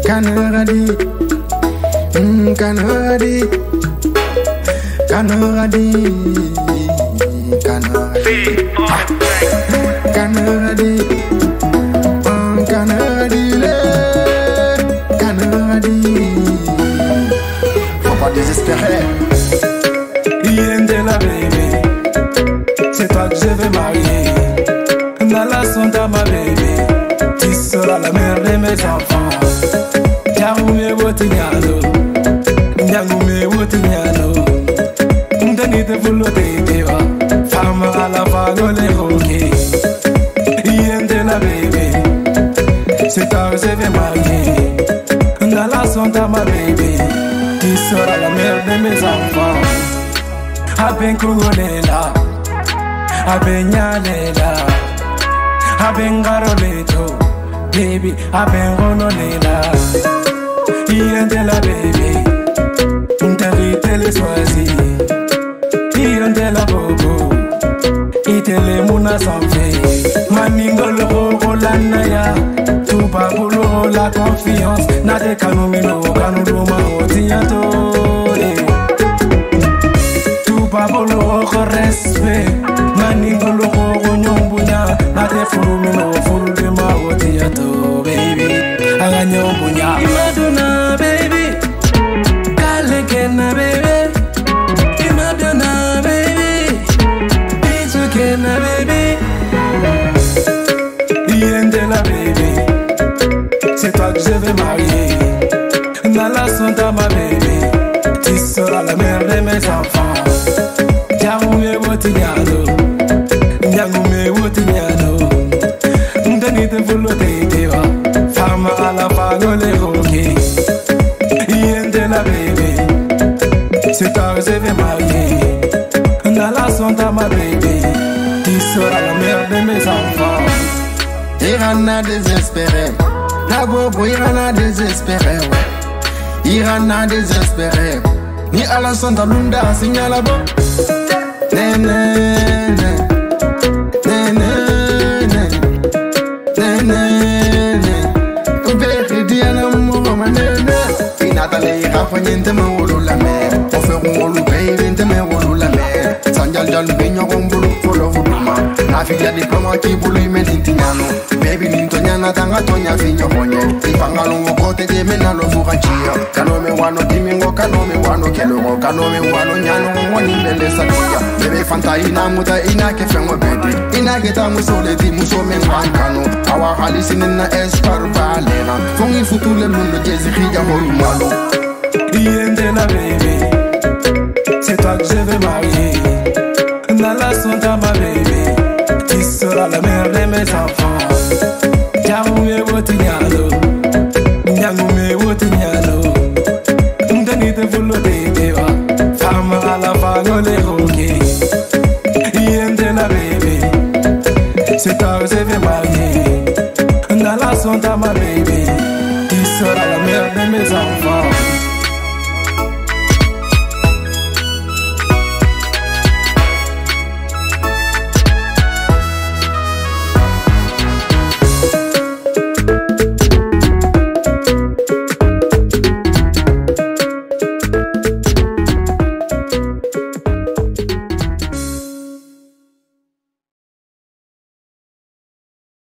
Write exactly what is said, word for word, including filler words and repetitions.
Canaradi, mm, Canaradi, Canaradi, Canaradi, Canaradi, mm, Canaradi, Canaradi. Faut pas désespérer. Yendela baby, c'est toi que je vais marier. Nala sonda ma baby, tu seras la mère de mes enfants. Nyangume wotinyano, nyangume wotinyano. Ndani te fulo te deva, fama ala fago le roke. Yendela baby, c'est toi que je vais marier. Nala sonda ma baby, tu seras la mère de mes enfants. Aben kugolela, aben nyalela, aben garoleto, baby, aben ronolela. Yendela baby, unterite le swazi, yendela bobo, itele muna sanfe. Maningo le rogo lanaya, tuba bolo la confiance, nade kanumino kanuluma otiato. Babolo respect, maningolo nyombunya, nate fulumino fulde mawoti yato baby, aga nyombunya. Imaduna baby, kalekena baby, imaduna baby, bizukena baby, yendela baby, c'est toi que je vais marier. Nala sonda ma baby, tu seras la mère de mes enfants. Nyangume wotinyano, nyangume wotinyano. Ndani te fulo te deva, fama ala fago le roke. Yendela baby, c'est toi que je vais marier. Nala sonda ma baby, tu seras la mère de mes enfants. Irana désespéré, la bobo Irana désespéré, Irana désespéré. Ni ala sonda lunda signala bo. Ne ne ne, ne ne ne, ne ne ne. Uberi diana mo manene. Inatale irafa nyente me wolo la mer. Ofe wolo baby nyente me wolo la mer. Sanjal jal binyo kumbulu folo fuduma. Nafikia diploma kibulu imedintinyano. Baby nintonyana tanga tonya finyo konye. Ifangalo ngokote jeme na lo fukanchia. Kanome wano timingo kanome wano kelogo. Kanome wano nyano mwani mbele sakia. Bebe fanta ina muta ina kefengo bede. Ina geta musole di musome ngwankano. Awa halisi nina espar valena. Fongi futule mundo jezi khija holu malo. Yendela baby, c'est toi que je vais marier. Nala sonda ma baby, tu seras la mère de mes enfants. Nyangume wotinyano, nyangume wotinyano. Ndani te fulo te deva, fama ala fago le roke. Yendela baby, c'est toi que je vais marier. Nala sonda ma baby, tu seras la mère de mes enfants.